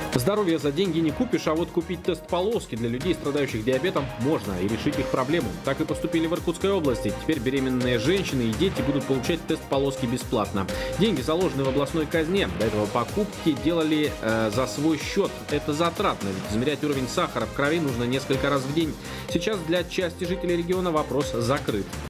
Здоровье за деньги не купишь, а вот купить тест-полоски для людей, страдающих диабетом, можно и решить их проблему. Так и поступили в Иркутской области. Теперь беременные женщины и дети будут получать тест-полоски бесплатно. Деньги заложены в областной казне. До этого покупки делали за свой счет. Это затратно, ведь измерять уровень сахара в крови нужно несколько раз в день. Сейчас для части жителей региона вопрос закрыт.